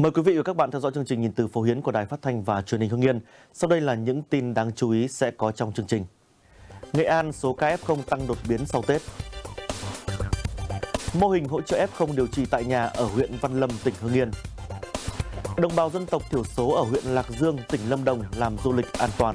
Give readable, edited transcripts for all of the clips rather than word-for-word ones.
Mời quý vị và các bạn theo dõi chương trình Nhìn từ Phố Hiến của Đài Phát thanh và Truyền hình Hưng Yên. Sau đây là những tin đáng chú ý sẽ có trong chương trình. Nghệ An số ca F0 tăng đột biến sau Tết. Mô hình hỗ trợ F0 điều trị tại nhà ở huyện Văn Lâm, tỉnh Hưng Yên. Đồng bào dân tộc thiểu số ở huyện Lạc Dương, tỉnh Lâm Đồng làm du lịch an toàn.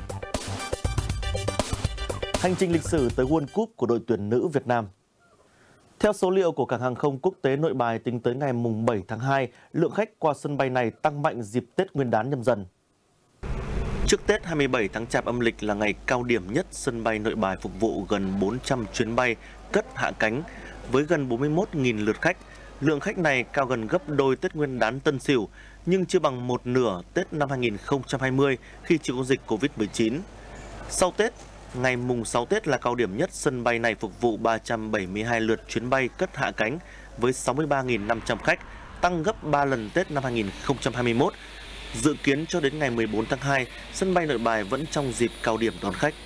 Hành trình lịch sử tới World Cup của đội tuyển nữ Việt Nam. Theo số liệu của Cảng hàng không quốc tế Nội Bài tính tới ngày 7 tháng 2, lượng khách qua sân bay này tăng mạnh dịp Tết Nguyên đán Nhâm Dần. Trước Tết 27 tháng Chạp âm lịch là ngày cao điểm nhất, sân bay Nội Bài phục vụ gần 400 chuyến bay cất hạ cánh với gần 41.000 lượt khách. Lượng khách này cao gần gấp đôi Tết Nguyên đán Tân Sửu, nhưng chưa bằng một nửa Tết năm 2020 khi chưa có dịch Covid-19. Sau Tết, ngày mùng 6 Tết là cao điểm nhất, sân bay này phục vụ 372 lượt chuyến bay cất hạ cánh với 63.500 khách, tăng gấp 3 lần Tết năm 2021. Dự kiến cho đến ngày 14 tháng 2, sân bay Nội Bài vẫn trong dịp cao điểm đón khách.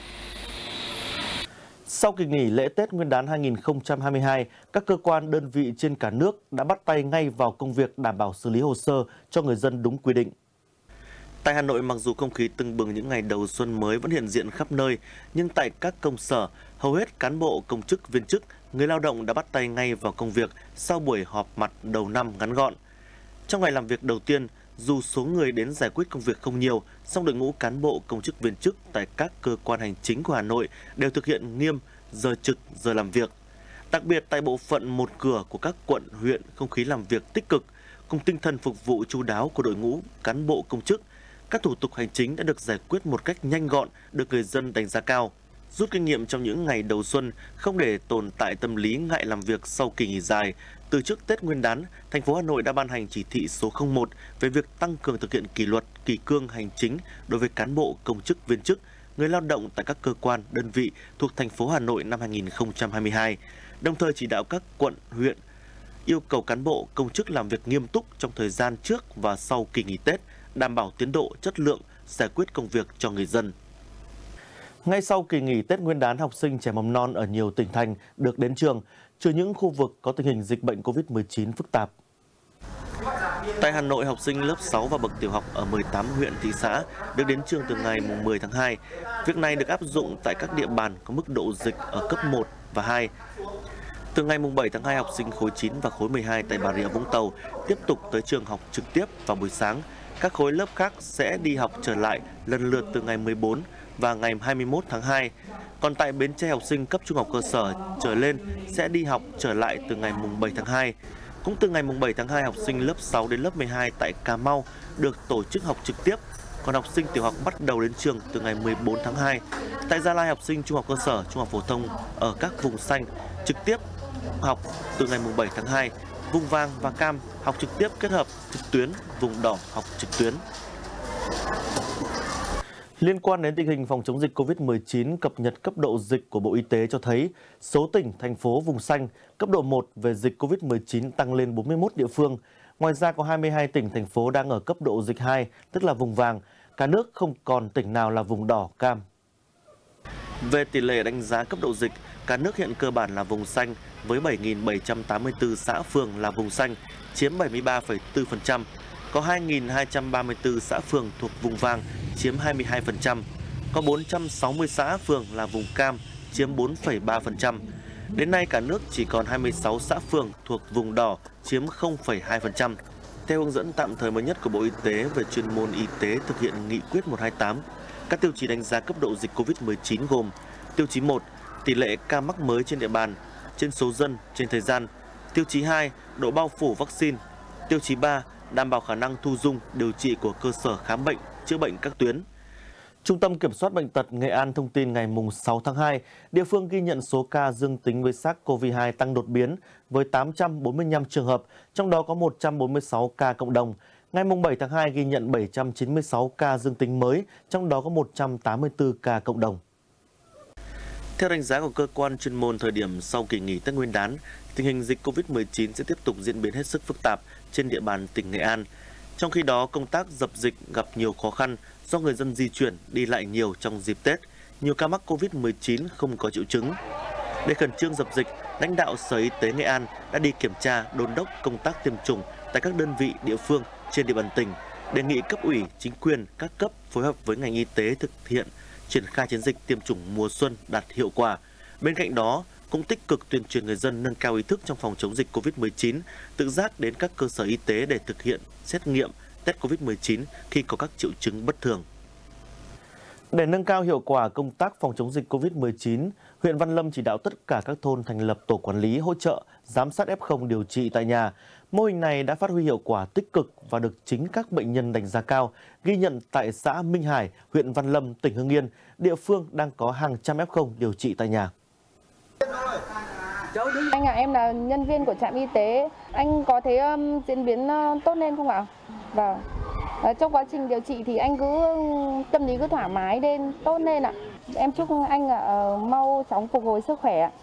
Sau kỳ nghỉ lễ Tết Nguyên đán 2022, các cơ quan đơn vị trên cả nước đã bắt tay ngay vào công việc đảm bảo xử lý hồ sơ cho người dân đúng quy định. Tại Hà Nội, mặc dù không khí tưng bừng những ngày đầu xuân mới vẫn hiện diện khắp nơi, nhưng tại các công sở, hầu hết cán bộ, công chức, viên chức, người lao động đã bắt tay ngay vào công việc sau buổi họp mặt đầu năm ngắn gọn. Trong ngày làm việc đầu tiên, dù số người đến giải quyết công việc không nhiều, song đội ngũ cán bộ, công chức, viên chức tại các cơ quan hành chính của Hà Nội đều thực hiện nghiêm giờ trực, giờ làm việc. Đặc biệt tại bộ phận một cửa của các quận, huyện, không khí làm việc tích cực, cùng tinh thần phục vụ chu đáo của đội ngũ cán bộ, công chức, các thủ tục hành chính đã được giải quyết một cách nhanh gọn, được người dân đánh giá cao. Rút kinh nghiệm trong những ngày đầu xuân, không để tồn tại tâm lý ngại làm việc sau kỳ nghỉ dài, từ trước Tết Nguyên đán, thành phố Hà Nội đã ban hành chỉ thị số 01 về việc tăng cường thực hiện kỷ luật, kỷ cương hành chính đối với cán bộ, công chức, viên chức, người lao động tại các cơ quan, đơn vị thuộc thành phố Hà Nội năm 2022, đồng thời chỉ đạo các quận, huyện yêu cầu cán bộ, công chức làm việc nghiêm túc trong thời gian trước và sau kỳ nghỉ Tết, đảm bảo tiến độ, chất lượng, giải quyết công việc cho người dân. Ngay sau kỳ nghỉ Tết Nguyên đán, học sinh trẻ mầm non ở nhiều tỉnh thành được đến trường, trừ những khu vực có tình hình dịch bệnh Covid-19 phức tạp. Tại Hà Nội, học sinh lớp 6 và bậc tiểu học ở 18 huyện, thị xã được đến trường từ ngày 10 tháng 2. Việc này được áp dụng tại các địa bàn có mức độ dịch ở cấp 1 và 2. Từ ngày 7 tháng 2, học sinh khối 9 và khối 12 tại Bà Rịa Vũng Tàu tiếp tục tới trường học trực tiếp vào buổi sáng. Các khối lớp khác sẽ đi học trở lại lần lượt từ ngày 14 và ngày 21 tháng 2. Còn tại Bến Tre, học sinh cấp trung học cơ sở trở lên sẽ đi học trở lại từ ngày 7 tháng 2. Cũng từ ngày 7 tháng 2, học sinh lớp 6 đến lớp 12 tại Cà Mau được tổ chức học trực tiếp. Còn học sinh tiểu học bắt đầu đến trường từ ngày 14 tháng 2. Tại Gia Lai, học sinh trung học cơ sở, trung học phổ thông ở các vùng xanh trực tiếp học từ ngày 7 tháng 2. Vùng vàng và cam học trực tiếp kết hợp trực tuyến, vùng đỏ học trực tuyến. Liên quan đến tình hình phòng chống dịch Covid-19, cập nhật cấp độ dịch của Bộ Y tế cho thấy số tỉnh, thành phố vùng xanh cấp độ 1 về dịch Covid-19 tăng lên 41 địa phương. Ngoài ra có 22 tỉnh, thành phố đang ở cấp độ dịch 2, tức là vùng vàng. Cả nước không còn tỉnh nào là vùng đỏ, cam. Về tỷ lệ đánh giá cấp độ dịch, cả nước hiện cơ bản là vùng xanh với 7.784 xã phường là vùng xanh, chiếm 73,4%. Có 2.234 xã phường thuộc vùng vàng, chiếm 22%. Có 460 xã phường là vùng cam, chiếm 4,3%. Đến nay cả nước chỉ còn 26 xã phường thuộc vùng đỏ, chiếm 0,2%. Theo hướng dẫn tạm thời mới nhất của Bộ Y tế về chuyên môn y tế thực hiện nghị quyết 128, các tiêu chí đánh giá cấp độ dịch Covid-19 gồm: tiêu chí 1, tỷ lệ ca mắc mới trên địa bàn, trên số dân, trên thời gian; tiêu chí 2, độ bao phủ vaccine; tiêu chí 3, đảm bảo khả năng thu dung, điều trị của cơ sở khám bệnh, chữa bệnh các tuyến. Trung tâm Kiểm soát Bệnh tật Nghệ An thông tin ngày 6 tháng 2, địa phương ghi nhận số ca dương tính với SARS-CoV-2 tăng đột biến với 845 trường hợp, trong đó có 146 ca cộng đồng. Ngày 7 tháng 2 ghi nhận 796 ca dương tính mới, trong đó có 184 ca cộng đồng. Theo đánh giá của cơ quan chuyên môn, thời điểm sau kỳ nghỉ Tết Nguyên đán, tình hình dịch Covid-19 sẽ tiếp tục diễn biến hết sức phức tạp trên địa bàn tỉnh Nghệ An. Trong khi đó, công tác dập dịch gặp nhiều khó khăn do người dân di chuyển, đi lại nhiều trong dịp Tết. Nhiều ca mắc Covid-19 không có triệu chứng. Để khẩn trương dập dịch, lãnh đạo Sở Y tế Nghệ An đã đi kiểm tra, đôn đốc công tác tiêm chủng tại các đơn vị địa phương trên địa bàn tỉnh, đề nghị cấp ủy, chính quyền các cấp phối hợp với ngành y tế thực hiện triển khai chiến dịch tiêm chủng mùa xuân đạt hiệu quả. Bên cạnh đó, cũng tích cực tuyên truyền người dân nâng cao ý thức trong phòng chống dịch COVID-19, tự giác đến các cơ sở y tế để thực hiện xét nghiệm test COVID-19 khi có các triệu chứng bất thường. Để nâng cao hiệu quả công tác phòng chống dịch COVID-19, huyện Văn Lâm chỉ đạo tất cả các thôn thành lập tổ quản lý hỗ trợ, giám sát F0 điều trị tại nhà. Mô hình này đã phát huy hiệu quả tích cực và được chính các bệnh nhân đánh giá cao, ghi nhận tại xã Minh Hải, huyện Văn Lâm, tỉnh Hưng Yên, địa phương đang có hàng trăm F0 điều trị tại nhà. Anh ạ, em là nhân viên của trạm y tế. Anh có thấy diễn biến tốt lên không ạ? Vâng. Trong quá trình điều trị thì anh cứ tâm lý cứ thoải mái lên, tốt lên ạ. Em chúc anh mau chóng phục hồi sức khỏe ạ.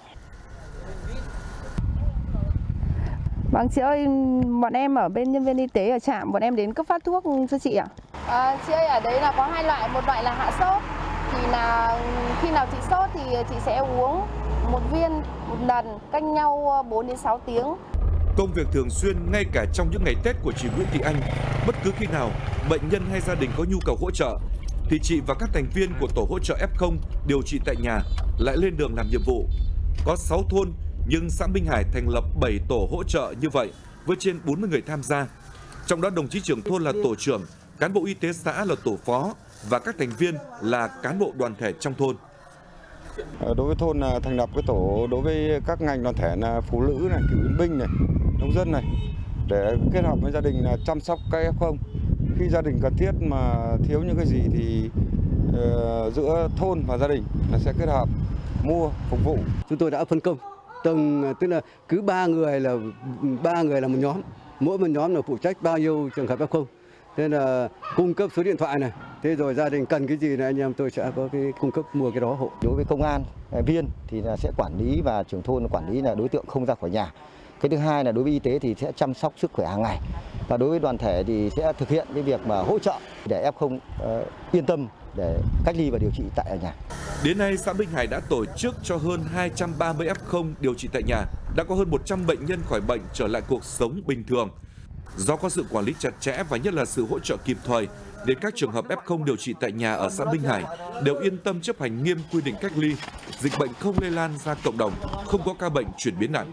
Vâng chị ơi, bọn em ở bên nhân viên y tế ở trạm, bọn em đến cấp phát thuốc cho chị ạ. Chị ơi, ở đấy là có hai loại, một loại là hạ sốt. Thì là khi nào chị sốt thì chị sẽ uống một viên một lần, cách nhau 4 đến 6 tiếng. Công việc thường xuyên ngay cả trong những ngày Tết của chị Nguyễn Thị Anh, bất cứ khi nào bệnh nhân hay gia đình có nhu cầu hỗ trợ thì chị và các thành viên của tổ hỗ trợ F0 điều trị tại nhà lại lên đường làm nhiệm vụ. Có 6 thôn nhưng xã Minh Hải thành lập 7 tổ hỗ trợ như vậy với trên 40 người tham gia. Trong đó đồng chí trưởng thôn là tổ trưởng, cán bộ y tế xã là tổ phó và các thành viên là cán bộ đoàn thể trong thôn. Đối với thôn là thành lập cái tổ đối với các ngành đoàn thể là phụ nữ này, cựu chiến binh này, nông dân này để kết hợp với gia đình là chăm sóc các F0. Khi gia đình cần thiết mà thiếu những cái gì thì giữa thôn và gia đình là sẽ kết hợp mua phục vụ. Chúng tôi đã phân công tức là cứ ba người là một nhóm, mỗi một nhóm là phụ trách bao nhiêu trường hợp F0. Thế là cung cấp số điện thoại này, thế rồi gia đình cần cái gì này anh em tôi sẽ có cái cung cấp mua cái đó hộ. Đối với công an viên thì là sẽ quản lý và trưởng thôn quản lý là đối tượng không ra khỏi nhà. Cái thứ hai là đối với y tế thì sẽ chăm sóc sức khỏe hàng ngày. Và đối với đoàn thể thì sẽ thực hiện cái việc mà hỗ trợ để F0 yên tâm để cách ly và điều trị tại ở nhà. Đến nay, xã Minh Hải đã tổ chức cho hơn 230 F0 điều trị tại nhà, đã có hơn 100 bệnh nhân khỏi bệnh trở lại cuộc sống bình thường. Do có sự quản lý chặt chẽ và nhất là sự hỗ trợ kịp thời, đến các trường hợp F0 điều trị tại nhà ở xã Minh Hải đều yên tâm chấp hành nghiêm quy định cách ly, dịch bệnh không lây lan ra cộng đồng, không có ca bệnh chuyển biến nặng.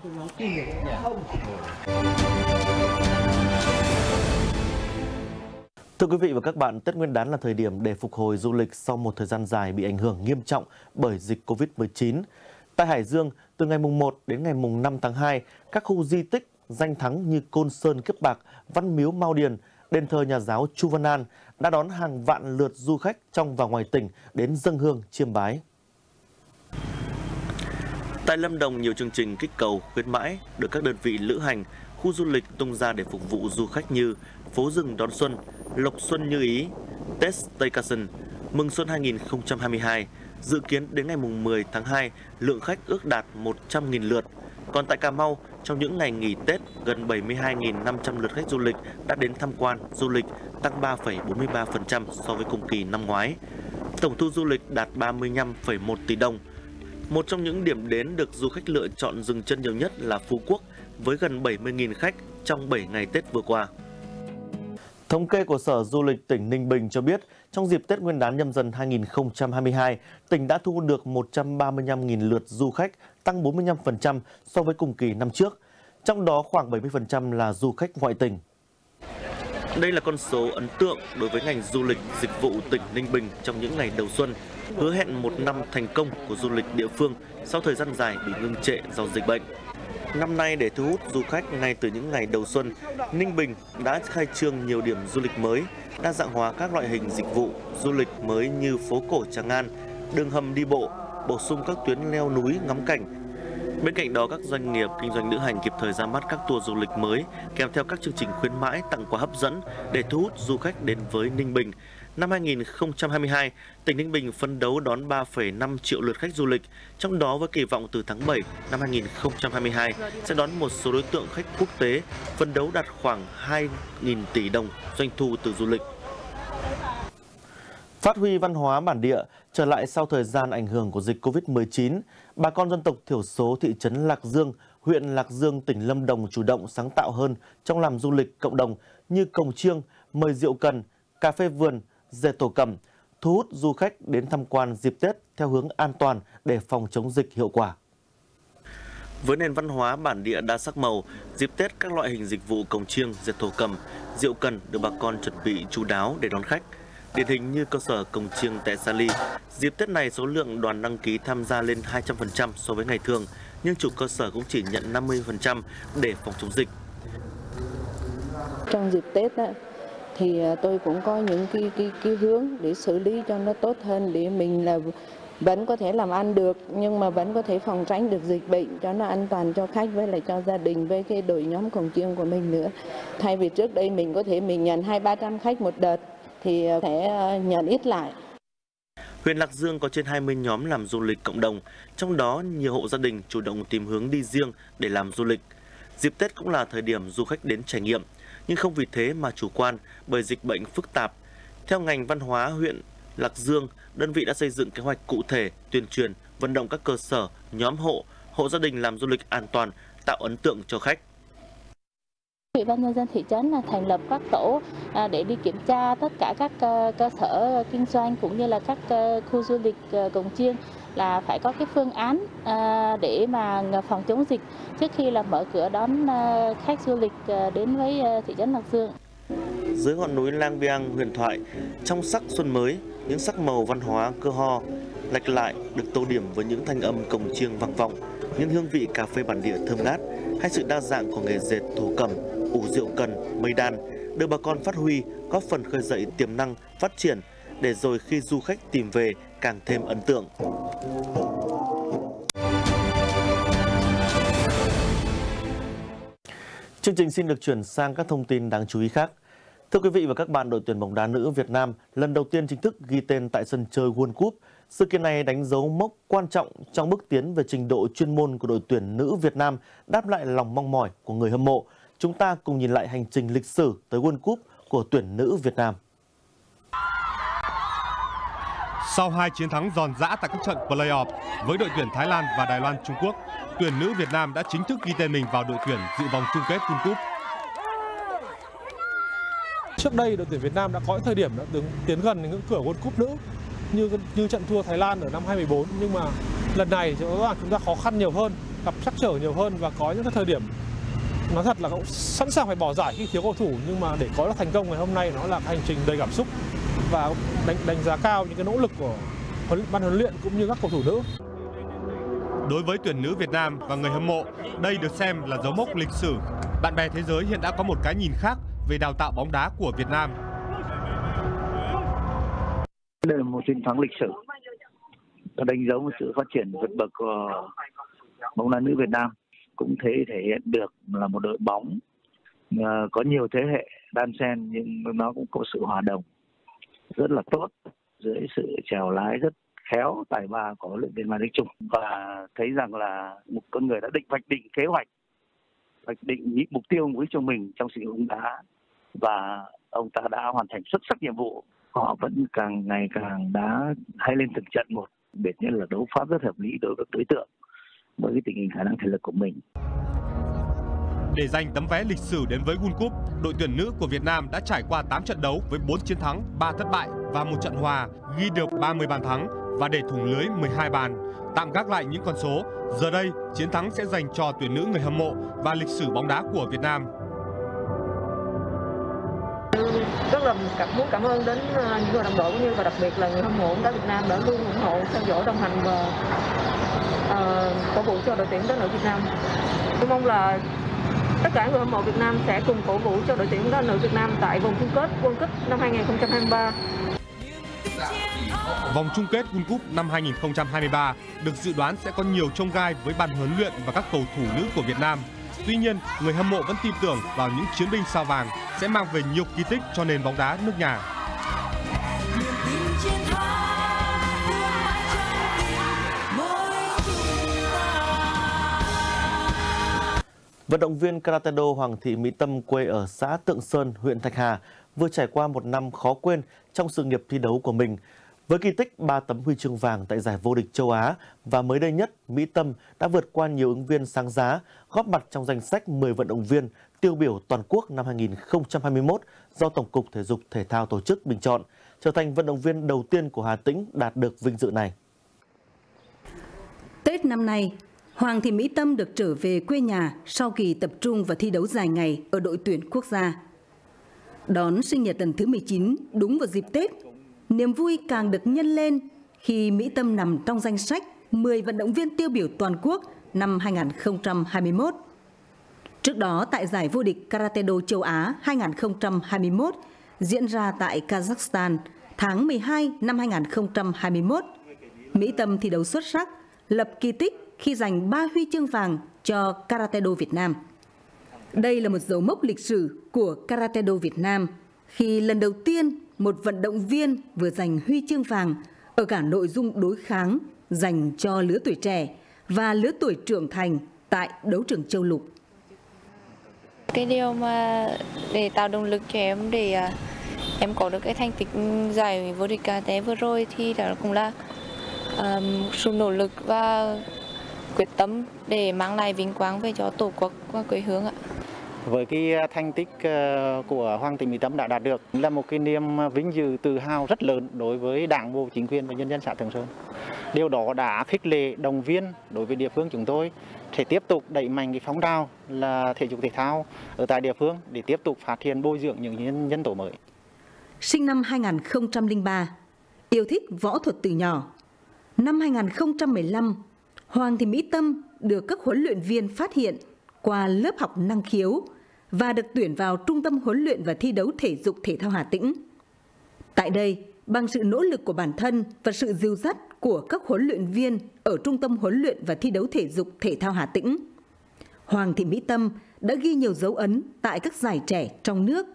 Thưa quý vị và các bạn, Tết Nguyên đán là thời điểm để phục hồi du lịch sau một thời gian dài bị ảnh hưởng nghiêm trọng bởi dịch Covid-19. Tại Hải Dương, từ ngày mùng 1 đến ngày mùng 5 tháng 2, các khu di tích danh thắng như Côn Sơn Kiếp Bạc, Văn Miếu Mao Điền, đền thờ nhà giáo Chu Văn An đã đón hàng vạn lượt du khách trong và ngoài tỉnh đến dâng hương chiêm bái. Tại Lâm Đồng, nhiều chương trình kích cầu, khuyến mãi được các đơn vị lữ hành, khu du lịch tung ra để phục vụ du khách như phố rừng đón xuân, Lộc Xuân Như Ý, Tết Staycation, Mừng Xuân 2022. Dự kiến đến ngày mùng 10 tháng 2, lượng khách ước đạt 100.000 lượt. Còn tại Cà Mau, trong những ngày nghỉ Tết, gần 72.500 lượt khách du lịch đã đến tham quan du lịch, tăng 3,43% so với cùng kỳ năm ngoái. Tổng thu du lịch đạt 35,1 tỷ đồng. Một trong những điểm đến được du khách lựa chọn dừng chân nhiều nhất là Phú Quốc, với gần 70.000 khách trong 7 ngày Tết vừa qua. Thống kê của Sở Du lịch tỉnh Ninh Bình cho biết, trong dịp Tết Nguyên đán Nhâm Dần 2022, tỉnh đã thu hút được 135.000 lượt du khách, tăng 45% so với cùng kỳ năm trước. Trong đó khoảng 70% là du khách ngoại tỉnh. Đây là con số ấn tượng đối với ngành du lịch dịch vụ tỉnh Ninh Bình trong những ngày đầu xuân, hứa hẹn một năm thành công của du lịch địa phương sau thời gian dài bị ngưng trệ do dịch bệnh. Năm nay, để thu hút du khách ngay từ những ngày đầu xuân, Ninh Bình đã khai trương nhiều điểm du lịch mới, đa dạng hóa các loại hình dịch vụ du lịch mới như phố cổ Tràng An, đường hầm đi bộ, bổ sung các tuyến leo núi ngắm cảnh. Bên cạnh đó, các doanh nghiệp kinh doanh lữ hành kịp thời ra mắt các tour du lịch mới, kèm theo các chương trình khuyến mãi tặng quà hấp dẫn để thu hút du khách đến với Ninh Bình. Năm 2022, tỉnh Ninh Bình phấn đấu đón 3,5 triệu lượt khách du lịch, trong đó với kỳ vọng từ tháng 7 năm 2022 sẽ đón một số đối tượng khách quốc tế, phấn đấu đạt khoảng 2.000 tỷ đồng doanh thu từ du lịch. Phát huy văn hóa bản địa, trở lại sau thời gian ảnh hưởng của dịch Covid-19, bà con dân tộc thiểu số thị trấn Lạc Dương, huyện Lạc Dương, tỉnh Lâm Đồng chủ động sáng tạo hơn trong làm du lịch cộng đồng như cồng chiêng, mời rượu cần, cà phê vườn, dệt thổ cẩm, thu hút du khách đến tham quan dịp Tết theo hướng an toàn để phòng chống dịch hiệu quả. Với nền văn hóa bản địa đa sắc màu, dịp Tết các loại hình dịch vụ cồng chiêng, dệt thổ cẩm, rượu cần được bà con chuẩn bị chu đáo để đón khách. Điển hình như cơ sở cồng chiêng tại Sa Ly, dịp Tết này số lượng đoàn đăng ký tham gia lên 200% so với ngày thường, nhưng chủ cơ sở cũng chỉ nhận 50% để phòng chống dịch. Trong dịp Tết thì tôi cũng có những cái hướng để xử lý cho nó tốt hơn, để mình là vẫn có thể làm ăn được nhưng mà vẫn có thể phòng tránh được dịch bệnh cho nó an toàn cho khách với lại cho gia đình với cái đội nhóm cồng chiêng của mình nữa. Thay vì trước đây mình có thể mình nhận 200-300 khách một đợt thì sẽ nhận ít lại. Huyện Lạc Dương có trên 20 nhóm làm du lịch cộng đồng, trong đó nhiều hộ gia đình chủ động tìm hướng đi riêng để làm du lịch. Dịp Tết cũng là thời điểm du khách đến trải nghiệm, nhưng không vì thế mà chủ quan bởi dịch bệnh phức tạp. Theo ngành văn hóa huyện Lạc Dương, đơn vị đã xây dựng kế hoạch cụ thể, tuyên truyền, vận động các cơ sở, nhóm hộ gia đình làm du lịch an toàn, tạo ấn tượng cho khách. Ủy ban nhân dân thị trấn là thành lập các tổ để đi kiểm tra tất cả các cơ sở kinh doanh cũng như là các khu du lịch cồng chiêng là phải có cái phương án để mà phòng chống dịch trước khi là mở cửa đón khách du lịch đến với thị trấn Lạc Dương. Dưới ngọn núi Lang Biang, huyền thoại, trong sắc xuân mới, những sắc màu văn hóa cơ ho lạch lại được tô điểm với những thanh âm cồng chiêng vang vọng, những hương vị cà phê bản địa thơm ngát hay sự đa dạng của nghề dệt thổ cẩm, ủ rượu cần, mây đan được bà con phát huy, góp phần khơi dậy tiềm năng phát triển để rồi khi du khách tìm về càng thêm ấn tượng. Chương trình xin được chuyển sang các thông tin đáng chú ý khác. Thưa quý vị và các bạn, đội tuyển bóng đá nữ Việt Nam lần đầu tiên chính thức ghi tên tại sân chơi World Cup. Sự kiện này đánh dấu mốc quan trọng trong bước tiến về trình độ chuyên môn của đội tuyển nữ Việt Nam, đáp lại lòng mong mỏi của người hâm mộ. Chúng ta cùng nhìn lại hành trình lịch sử tới World Cup của tuyển nữ Việt Nam. Sau 2 chiến thắng giòn giã tại các trận play-off với đội tuyển Thái Lan và Đài Loan Trung Quốc, tuyển nữ Việt Nam đã chính thức ghi tên mình vào đội tuyển dự vòng chung kết World Cup. Trước đây đội tuyển Việt Nam đã có thời điểm đã tiến gần đến ngưỡng cửa World Cup nữ như trận thua Thái Lan ở năm 2014, nhưng mà lần này chúng ta khó khăn nhiều hơn, gặp trắc trở nhiều hơn và có những cái thời điểm nói thật là cũng sẵn sàng phải bỏ giải khi thiếu cầu thủ, nhưng mà để có được thành công ngày hôm nay nó là hành trình đầy cảm xúc và đánh giá cao những cái nỗ lực của ban huấn luyện cũng như các cầu thủ nữ. Đối với tuyển nữ Việt Nam và người hâm mộ, đây được xem là dấu mốc lịch sử. Bạn bè thế giới hiện đã có một cái nhìn khác về đào tạo bóng đá của Việt Nam. Đây là một chiến thắng lịch sử, nó đánh dấu một sự phát triển vượt bậc của bóng đá nữ Việt Nam. Cũng thể hiện được là một đội bóng có nhiều thế hệ đan xen nhưng nó cũng có sự hòa đồng rất là tốt dưới sự chèo lái rất khéo tài ba của huấn luyện viên Mai Đức Chung, và thấy rằng là một con người đã vạch định kế hoạch, vạch định những mục tiêu mới cho mình trong sự nghiệp bóng đá, và ông ta đã hoàn thành xuất sắc nhiệm vụ. Họ vẫn càng ngày càng đá hay lên từng trận một, biệt nhất là đấu pháp rất hợp lý đối với đối tượng với cái tình hình khả năng thể lực của mình. Để giành tấm vé lịch sử đến với World Cup, đội tuyển nữ của Việt Nam đã trải qua 8 trận đấu với 4 chiến thắng, 3 thất bại và 1 trận hòa, ghi được 30 bàn thắng và để thủng lưới 12 bàn. Tạm gác lại những con số, giờ đây chiến thắng sẽ dành cho tuyển nữ người hâm mộ và lịch sử bóng đá của Việt Nam. Rất là muốn cảm ơn đến những người đồng đội cũng như và đặc biệt là người hâm mộ bóng đá Việt Nam đã luôn ủng hộ, theo dõi, đồng hành và cổ vũ cho đội tuyển bóng đá nữ Việt Nam. Tôi mong là tất cả người hâm mộ Việt Nam sẽ cùng cổ vũ cho đội tuyển bóng đá nữ Việt Nam tại vòng chung kết World Cup năm 2023. Vòng chung kết World Cup năm 2023 được dự đoán sẽ có nhiều chông gai với ban huấn luyện và các cầu thủ nữ của Việt Nam. Tuy nhiên, người hâm mộ vẫn tin tưởng vào những chiến binh sao vàng sẽ mang về nhiều kỳ tích cho nền bóng đá nước nhà. Vận động viên karate do Hoàng Thị Mỹ Tâm quê ở xã Tượng Sơn, huyện Thạch Hà vừa trải qua một năm khó quên trong sự nghiệp thi đấu của mình. Với kỳ tích 3 tấm huy chương vàng tại giải vô địch châu Á và mới đây nhất, Mỹ Tâm đã vượt qua nhiều ứng viên sáng giá, góp mặt trong danh sách 10 vận động viên tiêu biểu toàn quốc năm 2021 do Tổng cục Thể dục Thể thao tổ chức bình chọn, trở thành vận động viên đầu tiên của Hà Tĩnh đạt được vinh dự này. Tết năm nay, Hoàng Thị Mỹ Tâm được trở về quê nhà sau kỳ tập trung và thi đấu dài ngày ở đội tuyển quốc gia. Đón sinh nhật lần thứ 19 đúng vào dịp Tết, niềm vui càng được nhân lên khi Mỹ Tâm nằm trong danh sách 10 vận động viên tiêu biểu toàn quốc năm 2021. Trước đó, tại giải vô địch Karate-do châu Á 2021 diễn ra tại Kazakhstan tháng 12 năm 2021, Mỹ Tâm thi đấu xuất sắc, lập kỳ tích khi giành 3 huy chương vàng cho Karate-do Việt Nam. Đây là một dấu mốc lịch sử của Karate-do Việt Nam khi lần đầu tiên một vận động viên vừa giành huy chương vàng ở cả nội dung đối kháng dành cho lứa tuổi trẻ và lứa tuổi trưởng thành tại đấu trường châu lục. Cái điều mà để tạo động lực cho em để em có được cái thành tích giải vô địch karate vừa rồi thì đó cũng là sự nỗ lực và quyết tâm để mang lại vinh quang về cho Tổ quốc và quê hương ạ. Với cái thành tích của Hoàng Thị Mỹ Tâm đã đạt được là một cái niềm vinh dự tự hào rất lớn đối với Đảng bộ, chính quyền và nhân dân xã Thường Sơn. Điều đó đã khích lệ động viên đối với địa phương chúng tôi sẽ tiếp tục đẩy mạnh cái phong trào là thể dục thể thao ở tại địa phương để tiếp tục phát triển bồi dưỡng những nhân tố mới. Sinh năm 2003, yêu thích võ thuật từ nhỏ. Năm 2015, Hoàng Thị Mỹ Tâm được các huấn luyện viên phát hiện qua lớp học năng khiếu và được tuyển vào Trung tâm huấn luyện và thi đấu thể dục thể thao Hà Tĩnh. Tại đây, bằng sự nỗ lực của bản thân và sự dìu dắt của các huấn luyện viên ở Trung tâm huấn luyện và thi đấu thể dục thể thao Hà Tĩnh, Hoàng Thị Mỹ Tâm đã ghi nhiều dấu ấn tại các giải trẻ trong nước.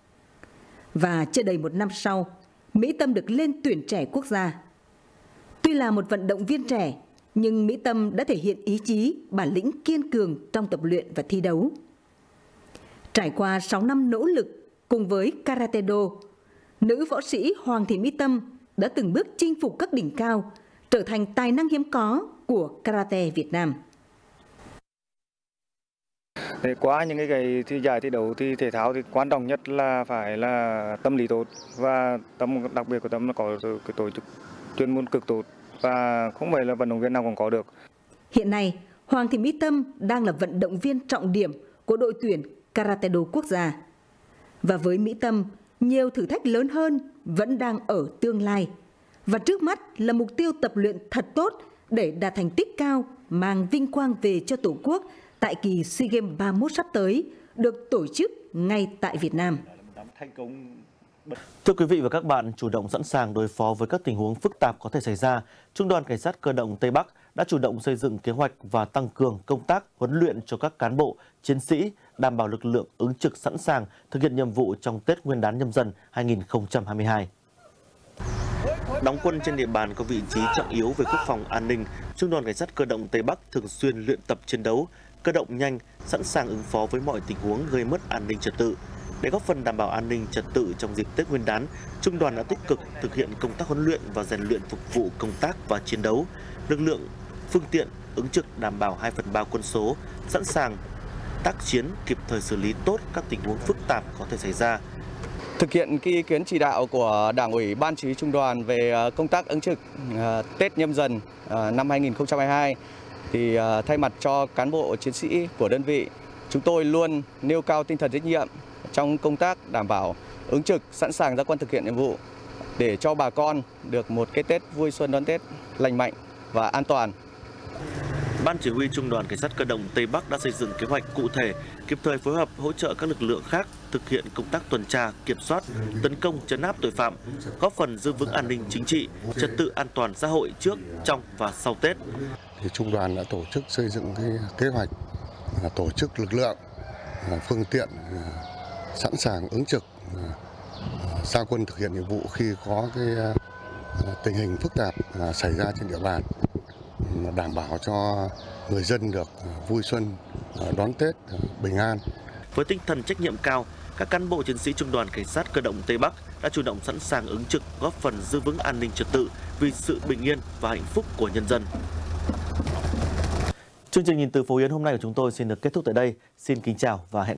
Và chưa đầy một năm sau, Mỹ Tâm được lên tuyển trẻ quốc gia. Tuy là một vận động viên trẻ, nhưng Mỹ Tâm đã thể hiện ý chí, bản lĩnh kiên cường trong tập luyện và thi đấu. Trải qua 6 năm nỗ lực cùng với Karate-do, nữ võ sĩ Hoàng Thị Mỹ Tâm đã từng bước chinh phục các đỉnh cao, trở thành tài năng hiếm có của karate Việt Nam. Qua những cái giải thi đấu thì thể thao thì quan trọng nhất là phải là tâm lý tốt, và tâm đặc biệt của Tâm là có cái tổ chức chuyên môn cực tốt và không phải là vận động viên nào cũng có được. Hiện nay, Hoàng Thị Mỹ Tâm đang là vận động viên trọng điểm của đội tuyển Karate-do quốc gia. Và với Mỹ Tâm, nhiều thử thách lớn hơn vẫn đang ở tương lai. Và trước mắt là mục tiêu tập luyện thật tốt để đạt thành tích cao, mang vinh quang về cho Tổ quốc tại kỳ SEA Games 31 sắp tới, được tổ chức ngay tại Việt Nam. Thưa quý vị và các bạn, chủ động sẵn sàng đối phó với các tình huống phức tạp có thể xảy ra, Trung đoàn Cảnh sát Cơ động Tây Bắc đã chủ động xây dựng kế hoạch và tăng cường công tác huấn luyện cho các cán bộ, chiến sĩ, đảm bảo lực lượng ứng trực sẵn sàng thực hiện nhiệm vụ trong Tết Nguyên đán Nhâm Dần 2022. Đóng quân trên địa bàn có vị trí trọng yếu về quốc phòng an ninh, Trung đoàn Cảnh sát Cơ động Tây Bắc thường xuyên luyện tập chiến đấu, cơ động nhanh, sẵn sàng ứng phó với mọi tình huống gây mất an ninh trật tự. Để góp phần đảm bảo an ninh trật tự trong dịp Tết Nguyên đán, Trung đoàn đã tích cực thực hiện công tác huấn luyện và rèn luyện phục vụ công tác và chiến đấu. Lực lượng, phương tiện ứng trực đảm bảo 2/3 quân số, sẵn sàng tác chiến, kịp thời xử lý tốt các tình huống phức tạp có thể xảy ra. Thực hiện ý kiến chỉ đạo của Đảng ủy Ban Chỉ huy Trung đoàn về công tác ứng trực Tết Nhâm Dần năm 2022, thì thay mặt cho cán bộ chiến sĩ của đơn vị, chúng tôi luôn nêu cao tinh thần trách nhiệm trong công tác đảm bảo ứng trực, sẵn sàng ra quân thực hiện nhiệm vụ để cho bà con được một cái Tết vui xuân đón Tết lành mạnh và an toàn. Ban Chỉ huy Trung đoàn Cảnh sát Cơ động Tây Bắc đã xây dựng kế hoạch cụ thể, kịp thời phối hợp hỗ trợ các lực lượng khác thực hiện công tác tuần tra, kiểm soát, tấn công, trấn áp tội phạm, góp phần giữ vững an ninh chính trị, trật tự an toàn xã hội trước, trong và sau Tết. Thì Trung đoàn đã tổ chức xây dựng cái kế hoạch tổ chức lực lượng, phương tiện sẵn sàng ứng trực ra quân thực hiện nhiệm vụ khi có cái tình hình phức tạp xảy ra trên địa bàn, đảm bảo cho người dân được vui xuân đón Tết bình an. Với tinh thần trách nhiệm cao, các cán bộ chiến sĩ Trung đoàn Cảnh sát Cơ động Tây Bắc đã chủ động sẵn sàng ứng trực, góp phần giữ vững an ninh trật tự vì sự bình yên và hạnh phúc của nhân dân. Chương trình Nhìn từ Phú Yên hôm nay của chúng tôi xin được kết thúc tại đây. Xin kính chào và hẹn